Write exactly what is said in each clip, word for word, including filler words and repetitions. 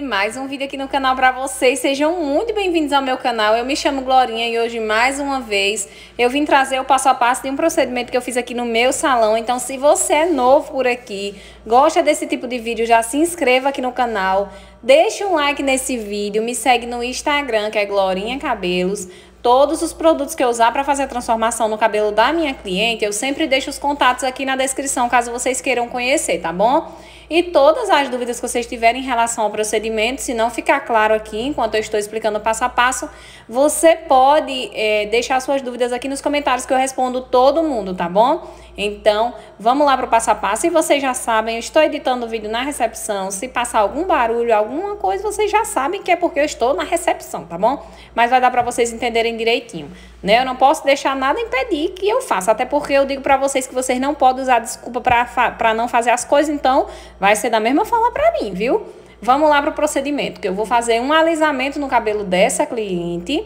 mais um vídeo aqui no canal para vocês. Sejam muito bem-vindos ao meu canal. Eu me chamo Glorinha e hoje, mais uma vez, eu vim trazer o passo a passo de um procedimento que eu fiz aqui no meu salão. Então, se você é novo por aqui, gosta desse tipo de vídeo, já se inscreva aqui no canal, deixe um like nesse vídeo, me segue no Instagram, que é Glorinha Cabelos. Todos os produtos que eu usar para fazer a transformação no cabelo da minha cliente, eu sempre deixo os contatos aqui na descrição, caso vocês queiram conhecer, tá bom? E todas as dúvidas que vocês tiverem em relação ao procedimento, se não ficar claro aqui, enquanto eu estou explicando passo a passo, você pode é, deixar suas dúvidas aqui nos comentários que eu respondo todo mundo, tá bom? Então, vamos lá para o passo a passo. E vocês já sabem, eu estou editando o vídeo na recepção. Se passar algum barulho, alguma coisa, vocês já sabem que é porque eu estou na recepção, tá bom? Mas vai dar para vocês entenderem direitinho, né? Eu não posso deixar nada impedir que eu faça, até porque eu digo para vocês que vocês não podem usar desculpa para não fazer as coisas, então vai ser da mesma forma para mim, viu? Vamos lá para o procedimento, que eu vou fazer um alisamento no cabelo dessa cliente.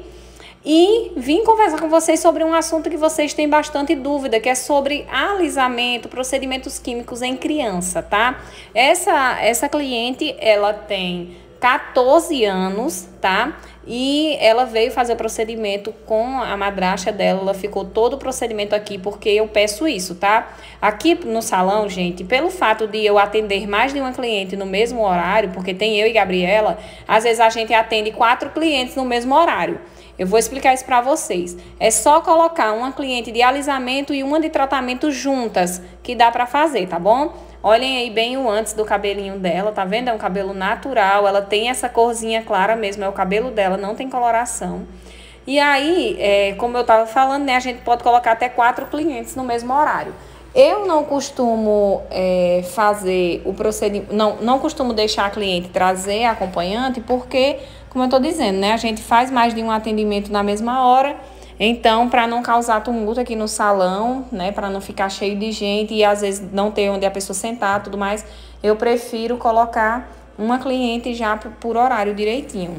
E vim conversar com vocês sobre um assunto que vocês têm bastante dúvida, que é sobre alisamento, procedimentos químicos em criança, tá? Essa, essa cliente, ela tem quatorze anos, tá? E ela veio fazer o procedimento com a madrasta dela, ela ficou todo o procedimento aqui porque eu peço isso, tá? Aqui no salão, gente, pelo fato de eu atender mais de uma cliente no mesmo horário, porque tem eu e Gabriela, às vezes a gente atende quatro clientes no mesmo horário. Eu vou explicar isso para vocês. É só colocar uma cliente de alisamento e uma de tratamento juntas, que dá para fazer, tá bom? Olhem aí bem o antes do cabelinho dela, tá vendo? É um cabelo natural, ela tem essa corzinha clara mesmo, é o cabelo dela, não tem coloração. E aí, é, como eu tava falando, né, a gente pode colocar até quatro clientes no mesmo horário. Eu não costumo é, fazer o procedimento, não, não costumo deixar a cliente trazer acompanhante, porque, como eu tô dizendo, né, a gente faz mais de um atendimento na mesma hora. Então, para não causar tumulto aqui no salão, né, para não ficar cheio de gente e às vezes não ter onde a pessoa sentar, tudo mais, eu prefiro colocar uma cliente já por horário direitinho.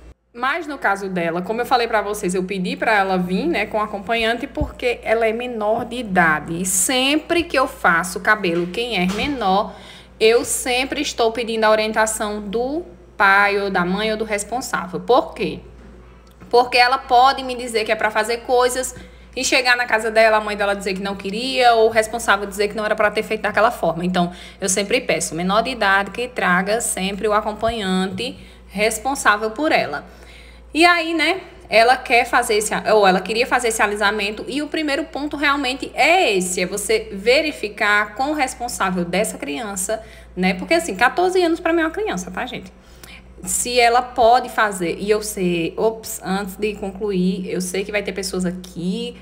Mas no caso dela, como eu falei para vocês, eu pedi para ela vir, né, com acompanhante porque ela é menor de idade. E sempre que eu faço cabelo, quem é menor, eu sempre estou pedindo a orientação do pai ou da mãe ou do responsável. Por quê? Porque ela pode me dizer que é para fazer coisas e chegar na casa dela, a mãe dela dizer que não queria, ou o responsável dizer que não era para ter feito daquela forma. Então, eu sempre peço, menor de idade, que traga sempre o acompanhante responsável por ela. E aí, né, ela quer fazer esse, ou ela queria fazer esse alisamento, e o primeiro ponto realmente é esse, é você verificar com o responsável dessa criança, né, porque assim, quatorze anos para mim é uma criança, tá, gente? Se ela pode fazer, e eu sei, ops, antes de concluir, eu sei que vai ter pessoas aqui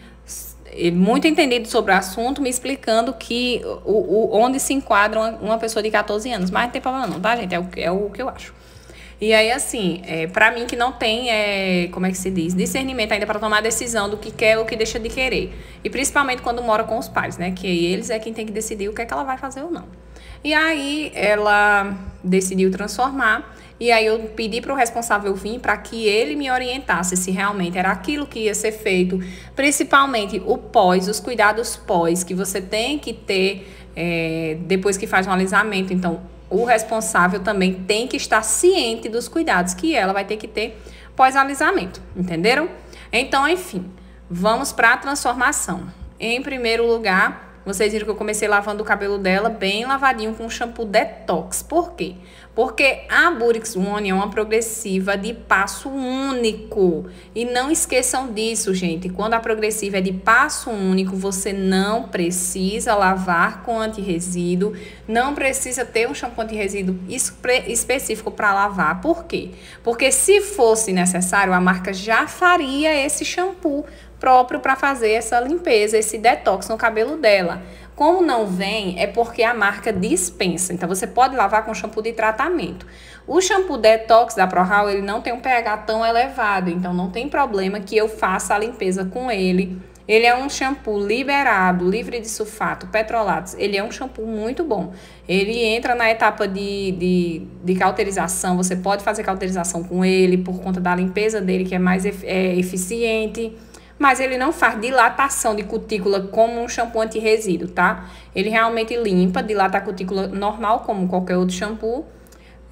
muito entendidas sobre o assunto, me explicando que o, o, onde se enquadra uma, uma pessoa de quatorze anos, mas não tem problema não, tá, gente? É o, é o que eu acho. E aí, assim, é, pra mim que não tem, é, como é que se diz, discernimento ainda para tomar a decisão do que quer ou que deixa de querer. E principalmente quando mora com os pais, né? Que eles é quem tem que decidir o que é que ela vai fazer ou não. E aí, ela decidiu transformar. E aí, eu pedi para o responsável vir para que ele me orientasse se realmente era aquilo que ia ser feito. Principalmente o pós, os cuidados pós, que você tem que ter é, depois que faz um alisamento. Então, o responsável também tem que estar ciente dos cuidados que ela vai ter que ter pós-alisamento, entenderam? Então, enfim, vamos para a transformação. Em primeiro lugar, vocês viram que eu comecei lavando o cabelo dela bem lavadinho com shampoo detox. Por quê? Porque a Burix One é uma progressiva de passo único. E não esqueçam disso, gente. Quando a progressiva é de passo único, você não precisa lavar com antirresíduo. Não precisa ter um shampoo antirresíduo específico para lavar. Por quê? Porque se fosse necessário, a marca já faria esse shampoo próprio para fazer essa limpeza, esse detox no cabelo dela. Como não vem, é porque a marca dispensa. Então, você pode lavar com shampoo de tratamento. O shampoo detox da ProHaul, ele não tem um pH tão elevado. Então, não tem problema que eu faça a limpeza com ele. Ele é um shampoo liberado, livre de sulfato, petrolatos. Ele é um shampoo muito bom. Ele entra na etapa de, de, de cauterização. Você pode fazer cauterização com ele por conta da limpeza dele, que é mais é, eficiente. Mas ele não faz dilatação de cutícula como um shampoo anti-resíduo, tá? Ele realmente limpa, dilata a cutícula normal, como qualquer outro shampoo.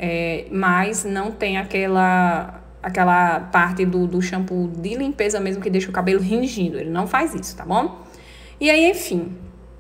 é, mas não tem aquela, aquela parte do, do shampoo de limpeza mesmo que deixa o cabelo ringindo. Ele não faz isso, tá bom? E aí, enfim,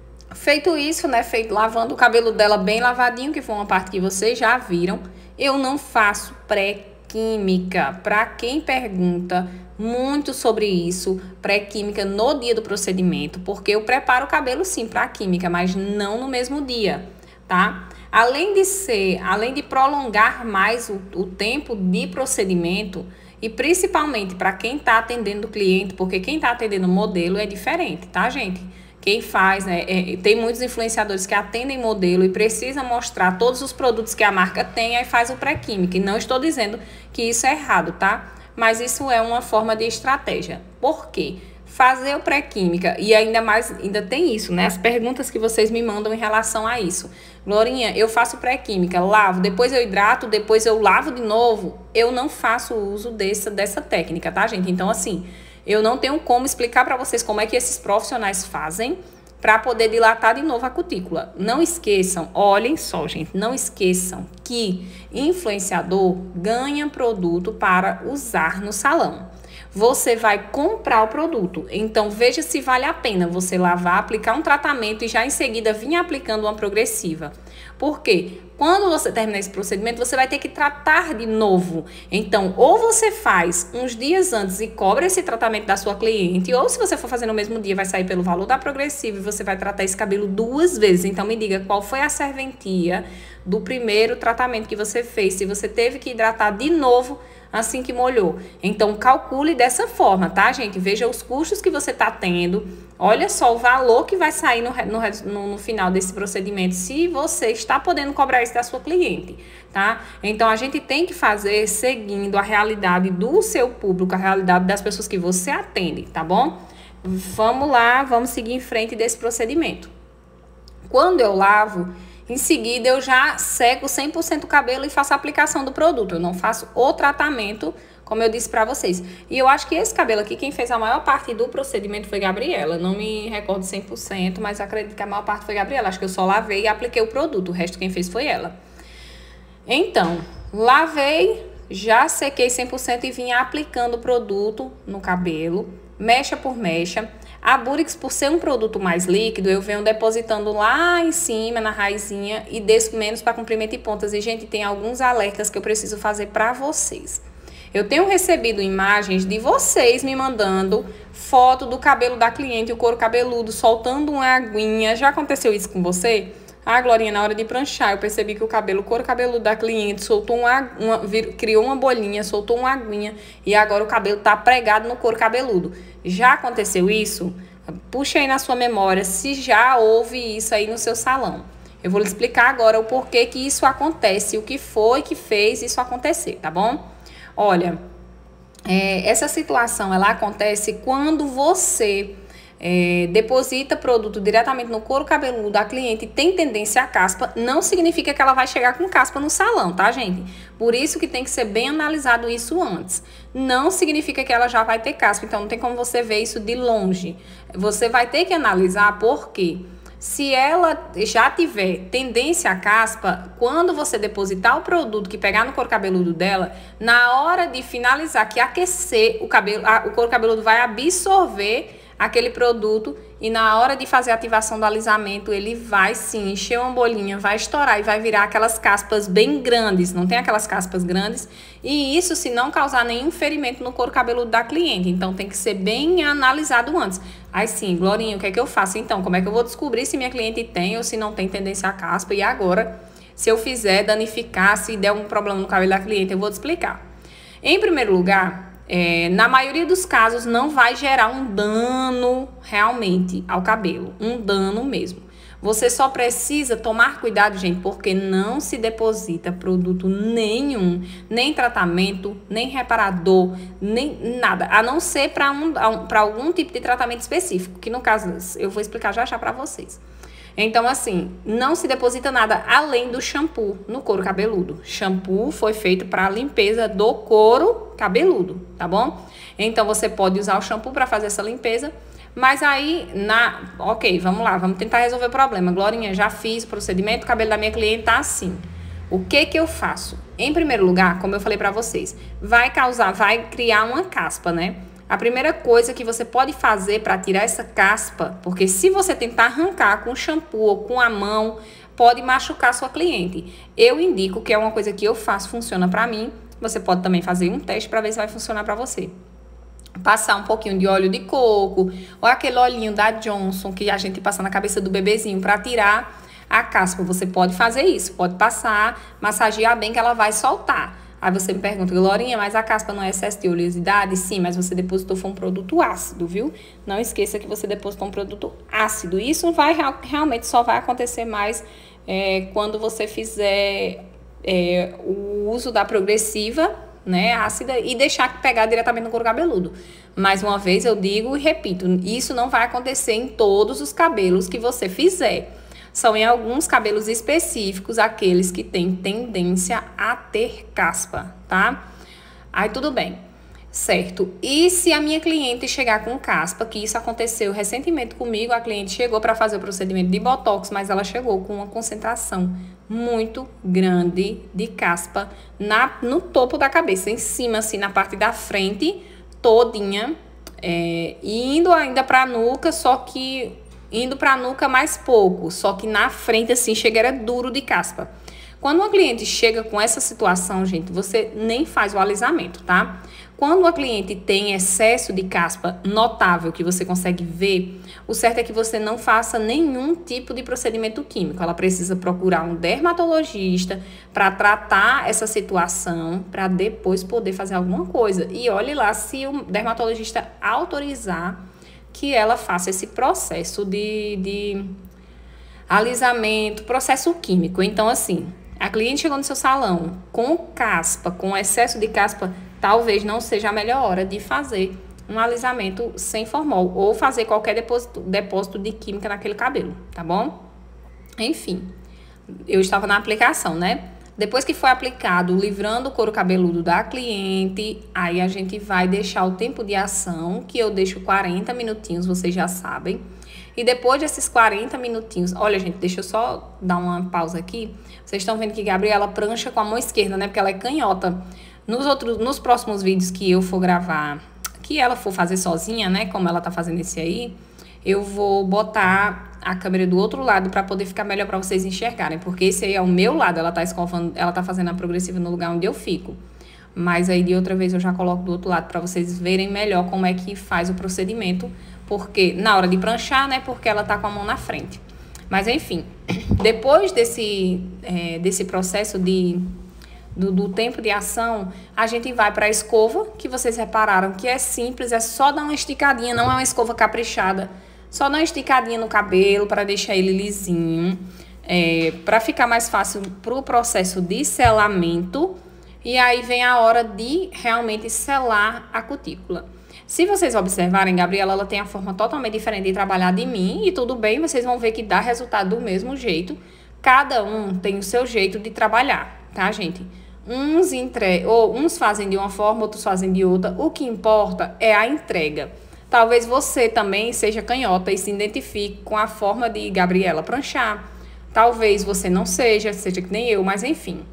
feito isso, né, feito, lavando o cabelo dela bem lavadinho, que foi uma parte que vocês já viram, eu não faço pré-química. Para quem pergunta muito sobre isso, pré-química no dia do procedimento, porque eu preparo o cabelo sim para a química, mas não no mesmo dia, tá? Além de ser, além de prolongar mais o, o tempo de procedimento, e principalmente para quem está atendendo o cliente, porque quem está atendendo o modelo é diferente, tá, gente? Quem faz, né? É, tem muitos influenciadores que atendem modelo e precisa mostrar todos os produtos que a marca tem, aí faz o pré-química. E não estou dizendo que isso é errado, tá? Mas isso é uma forma de estratégia. Por quê? Fazer o pré-química, e ainda mais, ainda tem isso, né? As perguntas que vocês me mandam em relação a isso. Glorinha, eu faço pré-química, lavo, depois eu hidrato, depois eu lavo de novo. Eu não faço uso dessa, dessa técnica, tá, gente? Então, assim, eu não tenho como explicar para vocês como é que esses profissionais fazem para poder dilatar de novo a cutícula. Não esqueçam, olhem só, gente, não esqueçam que influenciador ganha produto para usar no salão. Você vai comprar o produto, então veja se vale a pena você lavar, aplicar um tratamento e já em seguida vir aplicando uma progressiva. Por quê? Quando você terminar esse procedimento, você vai ter que tratar de novo. Então, ou você faz uns dias antes e cobra esse tratamento da sua cliente, ou se você for fazer no mesmo dia, vai sair pelo valor da progressiva e você vai tratar esse cabelo duas vezes. Então, me diga qual foi a serventia do primeiro tratamento que você fez, se você teve que hidratar de novo assim que molhou. Então, calcule dessa forma, tá, gente? Veja os custos que você tá tendo. Olha só o valor que vai sair no, no, no final desse procedimento, se você está podendo cobrar isso da sua cliente, tá? Então, a gente tem que fazer seguindo a realidade do seu público, a realidade das pessoas que você atende, tá bom? Vamos lá, vamos seguir em frente desse procedimento. Quando eu lavo, em seguida, eu já seco cem por cento o cabelo e faço a aplicação do produto. Eu não faço o tratamento, como eu disse pra vocês. E eu acho que esse cabelo aqui, quem fez a maior parte do procedimento foi Gabriela. Não me recordo cem por cento, mas acredito que a maior parte foi Gabriela. Acho que eu só lavei e apliquei o produto. O resto quem fez foi ela. Então, lavei, já sequei cem por cento e vim aplicando o produto no cabelo, mecha por mecha. A Burix, por ser um produto mais líquido, eu venho depositando lá em cima, na raizinha, e desço menos para comprimento e pontas. E, gente, tem alguns alertas que eu preciso fazer para vocês. Eu tenho recebido imagens de vocês me mandando foto do cabelo da cliente, o couro cabeludo, soltando uma aguinha. Já aconteceu isso com você? Ah, Glorinha, na hora de pranchar, eu percebi que o cabelo, o couro cabeludo da cliente soltou uma, uma vir, criou uma bolinha, soltou uma aguinha e agora o cabelo tá pregado no couro cabeludo. Já aconteceu isso? Puxa aí na sua memória se já houve isso aí no seu salão. Eu vou lhe explicar agora o porquê que isso acontece, o que foi que fez isso acontecer, tá bom? Olha, é, essa situação, ela acontece quando você... É, deposita produto diretamente no couro cabeludo da cliente e tem tendência a caspa, não significa que ela vai chegar com caspa no salão, tá, gente? Por isso que tem que ser bem analisado isso antes. Não significa que ela já vai ter caspa, então não tem como você ver isso de longe. Você vai ter que analisar porque se ela já tiver tendência a caspa, quando você depositar o produto que pegar no couro cabeludo dela, na hora de finalizar, que aquecer o cabelo, a, o couro cabeludo vai absorver aquele produto e na hora de fazer a ativação do alisamento, ele vai sim encher uma bolinha, vai estourar e vai virar aquelas caspas bem grandes, não tem aquelas caspas grandes, e isso se não causar nenhum ferimento no couro cabeludo da cliente, então tem que ser bem analisado antes. Aí sim, Glorinha, o que é que eu faço então? Como é que eu vou descobrir se minha cliente tem ou se não tem tendência a caspa? E agora, se eu fizer danificar, se der um problema no cabelo da cliente, eu vou te explicar. Em primeiro lugar, É, na maioria dos casos não vai gerar um dano realmente ao cabelo, um dano mesmo. Você só precisa tomar cuidado, gente, porque não se deposita produto nenhum, nem tratamento, nem reparador, nem nada, a não ser para um, para algum tipo de tratamento específico, que no caso eu vou explicar já já para vocês. Então, assim, não se deposita nada além do shampoo no couro cabeludo. Shampoo foi feito para a limpeza do couro cabeludo, tá bom? Então, você pode usar o shampoo para fazer essa limpeza, mas aí, na... ok, vamos lá, vamos tentar resolver o problema. Glorinha, já fiz o procedimento, o cabelo da minha cliente tá assim. O que que eu faço? Em primeiro lugar, como eu falei pra vocês, vai causar, vai criar uma caspa, né? A primeira coisa que você pode fazer para tirar essa caspa, porque se você tentar arrancar com shampoo ou com a mão, pode machucar sua cliente. Eu indico que é uma coisa que eu faço, funciona pra mim. Você pode também fazer um teste para ver se vai funcionar pra você. Passar um pouquinho de óleo de coco, ou aquele olhinho da Johnson que a gente passa na cabeça do bebezinho para tirar a caspa. Você pode fazer isso, pode passar, massagear bem que ela vai soltar. Aí você me pergunta, Glorinha, mas a caspa não é excesso de oleosidade? Sim, mas você depositou foi um produto ácido, viu? Não esqueça que você depositou um produto ácido. Isso vai realmente só vai acontecer mais é, quando você fizer é, o uso da progressiva, né, ácida, e deixar pegar diretamente no couro cabeludo. Mais uma vez eu digo e repito, isso não vai acontecer em todos os cabelos que você fizer. São em alguns cabelos específicos, aqueles que têm tendência a ter caspa, tá? Aí tudo bem, certo? E se a minha cliente chegar com caspa, que isso aconteceu recentemente comigo, a cliente chegou para fazer o procedimento de botox, mas ela chegou com uma concentração muito grande de caspa na, no topo da cabeça, em cima, assim, na parte da frente, todinha, é, indo ainda pra nuca, só que indo pra nuca mais pouco, só que na frente, assim, chega era duro de caspa. Quando uma cliente chega com essa situação, gente, você nem faz o alisamento, tá? Quando uma cliente tem excesso de caspa notável, que você consegue ver, o certo é que você não faça nenhum tipo de procedimento químico. Ela precisa procurar um dermatologista para tratar essa situação, para depois poder fazer alguma coisa. E olhe lá se o dermatologista autorizar que ela faça esse processo de, de alisamento, processo químico. Então, assim, a cliente chegou no seu salão com caspa, com excesso de caspa, talvez não seja a melhor hora de fazer um alisamento sem formol ou fazer qualquer depósito, depósito de química naquele cabelo, tá bom? Enfim, eu estava na aplicação, né? Depois que foi aplicado, livrando o couro cabeludo da cliente, aí a gente vai deixar o tempo de ação, que eu deixo quarenta minutinhos, vocês já sabem. E depois desses quarenta minutinhos, olha, gente, deixa eu só dar uma pausa aqui. Vocês estão vendo que Gabriela prancha com a mão esquerda, né? Porque ela é canhota. Nos outros, nos próximos vídeos que eu for gravar, que ela for fazer sozinha, né? Como ela tá fazendo esse aí, eu vou botar a câmera do outro lado para poder ficar melhor para vocês enxergarem. Porque esse aí é o meu lado, ela tá escovando, ela tá fazendo a progressiva no lugar onde eu fico. Mas aí de outra vez eu já coloco do outro lado para vocês verem melhor como é que faz o procedimento. Porque na hora de pranchar, né? Porque ela tá com a mão na frente. Mas enfim, depois desse, é, desse processo de, do, do tempo de ação, a gente vai para a escova, que vocês repararam que é simples, é só dar uma esticadinha, não é uma escova caprichada. Só dar uma esticadinha no cabelo para deixar ele lisinho, é, para ficar mais fácil para o processo de selamento. E aí vem a hora de realmente selar a cutícula. Se vocês observarem, Gabriela, ela tem a forma totalmente diferente de trabalhar de mim. E tudo bem, vocês vão ver que dá resultado do mesmo jeito. Cada um tem o seu jeito de trabalhar, tá, gente? Uns, entre... ou uns fazem de uma forma, outros fazem de outra. O que importa é a entrega. Talvez você também seja canhota e se identifique com a forma de Gabriela pranchar. Talvez você não seja, seja que nem eu, mas enfim.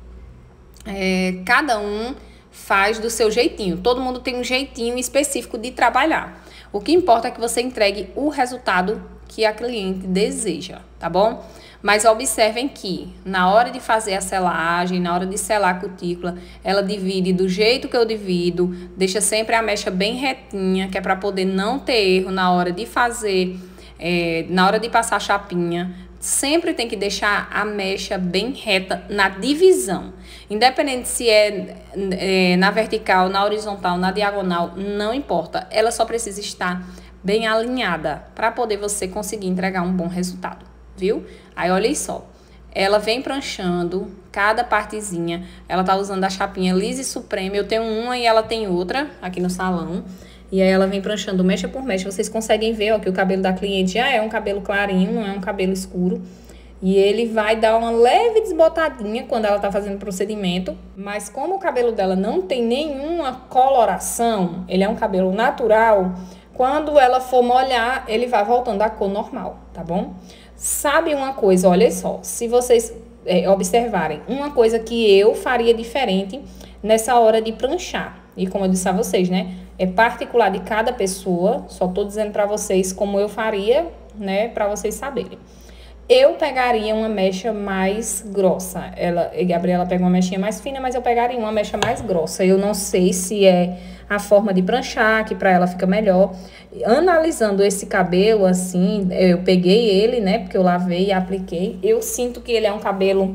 É, cada um faz do seu jeitinho. Todo mundo tem um jeitinho específico de trabalhar. O que importa é que você entregue o resultado que a cliente deseja, tá bom? Mas observem que na hora de fazer a selagem, na hora de selar a cutícula, ela divide do jeito que eu divido, deixa sempre a mecha bem retinha, que é para poder não ter erro na hora de fazer, é, na hora de passar a chapinha. Sempre tem que deixar a mecha bem reta na divisão. Independente se é, é na vertical, na horizontal, na diagonal, não importa. Ela só precisa estar bem alinhada para poder você conseguir entregar um bom resultado, viu? Aí olha só, ela vem pranchando cada partezinha. Ela tá usando a chapinha Lise Supreme. Eu tenho uma e ela tem outra aqui no salão. E aí ela vem pranchando mecha por mecha. Vocês conseguem ver, ó, que o cabelo da cliente já é um cabelo clarinho, não é um cabelo escuro. E ele vai dar uma leve desbotadinha quando ela tá fazendo o procedimento. Mas como o cabelo dela não tem nenhuma coloração, ele é um cabelo natural, quando ela for molhar, ele vai voltando à cor normal, tá bom? Sabe uma coisa, olha só, se vocês é, observarem uma coisa que eu faria diferente nessa hora de pranchar. E como eu disse a vocês, né? É particular de cada pessoa. Só tô dizendo para vocês como eu faria, né? Para vocês saberem. Eu pegaria uma mecha mais grossa. Ela, a Gabriela pega uma mechinha mais fina, mas eu pegaria uma mecha mais grossa. Eu não sei se é a forma de pranchar, que para ela fica melhor. Analisando esse cabelo, assim, eu peguei ele, né? Porque eu lavei e apliquei. Eu sinto que ele é um cabelo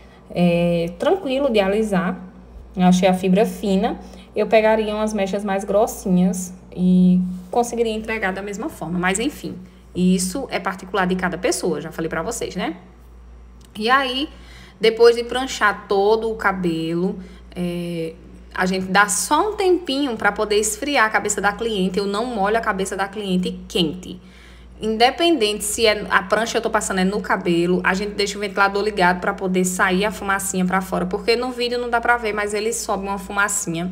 é, tranquilo de alisar. Eu achei a fibra fina. Eu pegaria umas mechas mais grossinhas e conseguiria entregar da mesma forma. Mas, enfim... Isso é particular de cada pessoa, já falei pra vocês, né? E aí, depois de pranchar todo o cabelo, é, a gente dá só um tempinho pra poder esfriar a cabeça da cliente. Eu não molho a cabeça da cliente quente. Independente se é a prancha eu tô passando é no cabelo, a gente deixa o ventilador ligado pra poder sair a fumacinha pra fora. Porque no vídeo não dá pra ver, mas ele sobe uma fumacinha.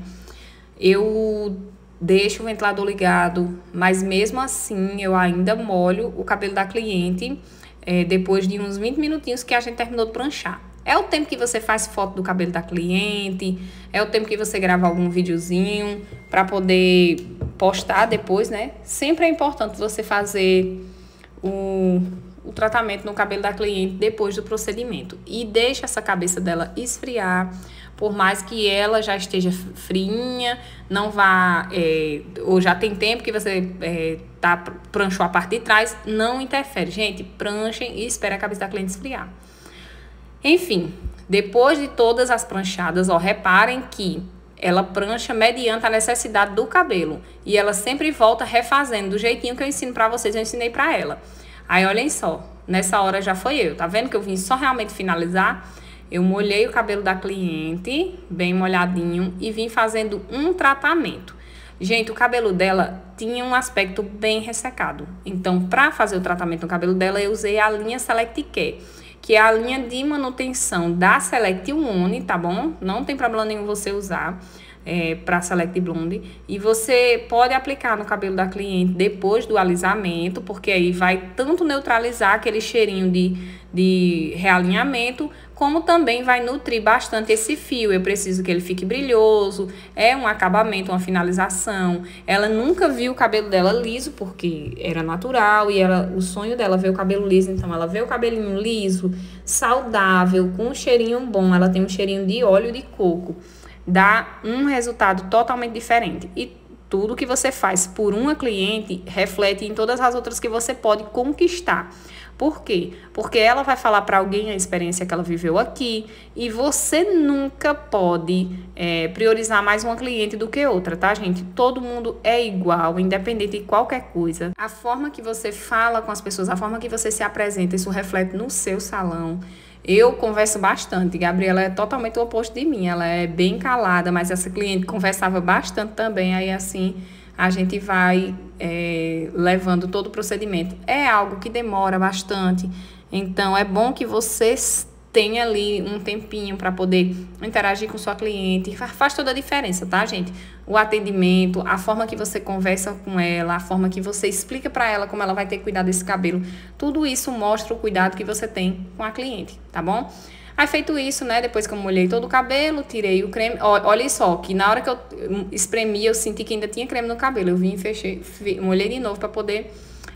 Eu... Deixo o ventilador ligado, mas mesmo assim eu ainda molho o cabelo da cliente é, depois de uns vinte minutinhos que a gente terminou de pranchar. É o tempo que você faz foto do cabelo da cliente, é o tempo que você grava algum videozinho para poder postar depois, né? Sempre é importante você fazer o, o tratamento no cabelo da cliente depois do procedimento. E deixa essa cabeça dela esfriar. Por mais que ela já esteja friinha, não vá, é, ou já tem tempo que você é, tá, pranchou a parte de trás, não interfere. Gente, pranchem e espere a cabeça da cliente esfriar. Enfim, depois de todas as pranchadas, ó, reparem que ela prancha mediante a necessidade do cabelo. E ela sempre volta refazendo, do jeitinho que eu ensino pra vocês, eu ensinei pra ela. Aí, olhem só, nessa hora já foi eu, tá vendo que eu vim só realmente finalizar? Eu molhei o cabelo da cliente, bem molhadinho, e vim fazendo um tratamento. Gente, o cabelo dela tinha um aspecto bem ressecado. Então, para fazer o tratamento no cabelo dela, eu usei a linha Select Care, que é a linha de manutenção da Select One, tá bom? Não tem problema nenhum você usar é, para Select Blonde. E você pode aplicar no cabelo da cliente depois do alisamento, porque aí vai tanto neutralizar aquele cheirinho de, de realinhamento, como também vai nutrir bastante esse fio. Eu preciso que ele fique brilhoso, é um acabamento, uma finalização. Ela nunca viu o cabelo dela liso, porque era natural, e ela, o sonho dela ver o cabelo liso, então ela vê o cabelinho liso, saudável, com um cheirinho bom. Ela tem um cheirinho de óleo de coco. Dá um resultado totalmente diferente. E tudo que você faz por uma cliente reflete em todas as outras que você pode conquistar. Por quê? Porque ela vai falar para alguém a experiência que ela viveu aqui e você nunca pode é, priorizar mais uma cliente do que outra, tá, gente? Todo mundo é igual, independente de qualquer coisa. A forma que você fala com as pessoas, a forma que você se apresenta, isso reflete no seu salão. Eu converso bastante. Gabriela é totalmente o oposto de mim. Ela é bem calada, mas essa cliente conversava bastante também. Aí, assim, a gente vai é, levando todo o procedimento. É algo que demora bastante. Então, é bom que vocês tenham ali um tempinho para poder interagir com sua cliente. Faz toda a diferença, tá, gente? O atendimento, a forma que você conversa com ela, a forma que você explica para ela como ela vai ter que cuidar desse cabelo. Tudo isso mostra o cuidado que você tem com a cliente, tá bom? Aí, feito isso, né, depois que eu molhei todo o cabelo, tirei o creme. Olha só, que na hora que eu espremi, eu senti que ainda tinha creme no cabelo. Eu vim e fechei, molhei de novo para poder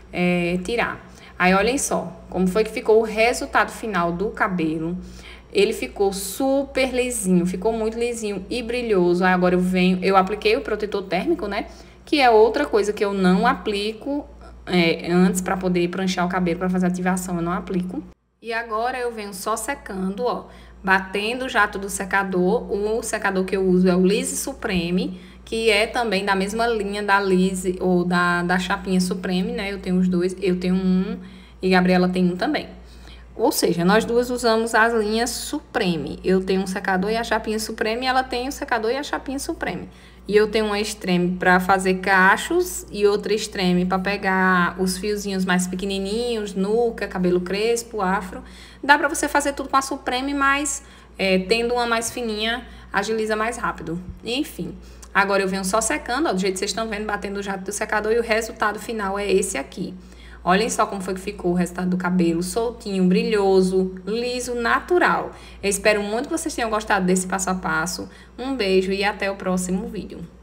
é, tirar. Aí, olhem só, como foi que ficou o resultado final do cabelo. Ele ficou super lisinho, ficou muito lisinho e brilhoso. Aí, agora eu venho, eu apliquei o protetor térmico, né? Que é outra coisa que eu não aplico é, antes para poder pranchar o cabelo, para fazer ativação, eu não aplico. E agora eu venho só secando, ó, batendo o jato do secador. O secador que eu uso é o Lise Supreme, que é também da mesma linha da Lise ou da, da Chapinha Supreme, né? Eu tenho os dois, eu tenho um e Gabriela tem um também. Ou seja, nós duas usamos as linhas Supreme. Eu tenho um secador e a Chapinha Supreme, e ela tem o secador e a Chapinha Supreme. E eu tenho uma extreme para fazer cachos e outra extreme para pegar os fiozinhos mais pequenininhos, nuca, cabelo crespo, afro. Dá para você fazer tudo com a Supreme, mas é, tendo uma mais fininha, agiliza mais rápido. Enfim, agora eu venho só secando, ó, do jeito que vocês estão vendo, batendo o jato do secador, e o resultado final é esse aqui. Olhem só como foi que ficou o resultado do cabelo, soltinho, brilhoso, liso, natural. Eu espero muito que vocês tenham gostado desse passo a passo. Um beijo e até o próximo vídeo.